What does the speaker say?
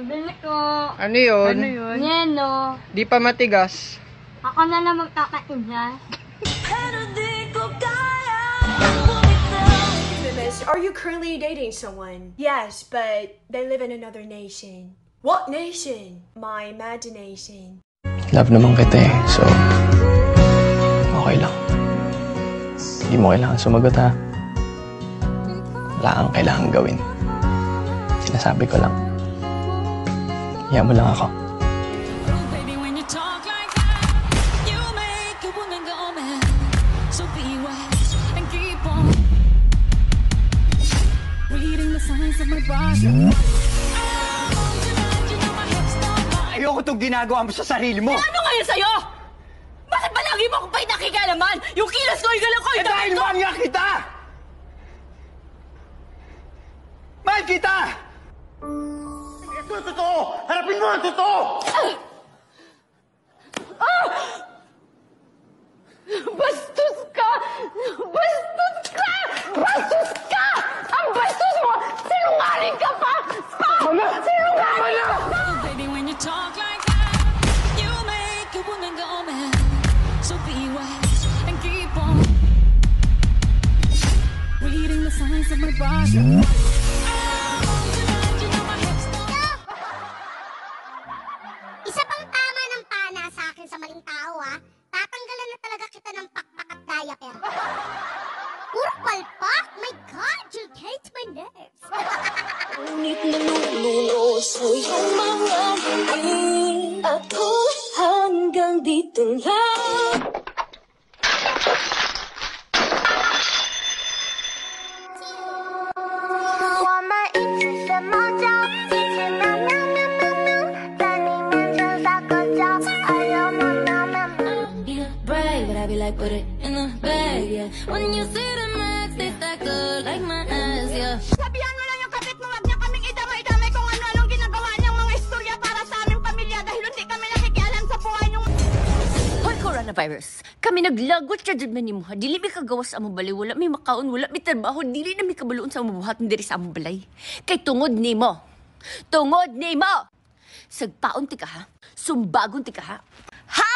Pabili ko. Ano yun? Ano yun? Yelo. Di pa matigas. Ako na lang magkakain dyan. Are you currently dating someone? Yes, but they live in another nation. What nation? My imagination. Love naman kita eh, so okay lang. Hindi mo kailangan sumagot ha. Wala kang kailangan gawin. Sinasabi ko lang. Hiya mo lang ako. Ayoko itong ginagawa mo sa sarili mo! Ano ngayon sa'yo? Bakit ba lagi mo akong pinakikalaman? Yung kilos ko, yung galaw ko, yung dahil mahal nga kita! Mahal kita! Ito ang totoo! Harapin mo ang totoo! Bastos ka! Bastos ka! Bastos ka! Ang bastos mo! Sinungaling ka pa! Mama! Sinungaling ka pa! Baby, when you talk like that, you make a woman go mad. So be wise and keep on reading the signs of my body. Isa pang tama ng pana sa akin sa maling tao, ha? Tatanggalan na talaga kita ng pakpak at diaper. Puro palpak? My God, you hate my nerves. Ngunit nanulunos mo yung mga ngiti. Ako hanggang dito lang. Brave, but I be like, put it in the bag, yeah. When you see the max, they stack up like my ass, yeah. Sabihan mo lang yung kapit mo, wag niya kaming idamay-damay kung ano-anong ginagawa niyang mga istorya para sa aming pamilya dahil hindi kami nakikialam sa buhay niyong... Hoy, coronavirus! Kami naglagot siya dyan man mo ha. Dili may kagawas sa among balay. Wala may makaon, wala may trabaho. Dili na may kabaluon sa among buhat. Diri sa among balay. Kay tungod ni mo. Tungod ni mo! Sagpaon ti ka ha? Sumbagon ti ka ha? Ha?